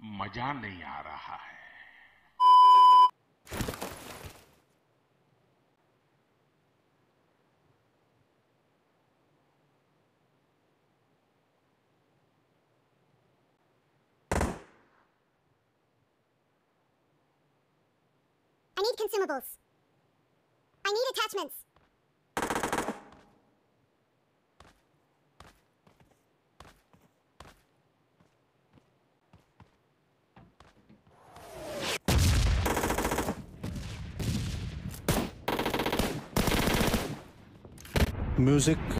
मजा नहीं आ रहा है। I need consumables. I need attachments. Music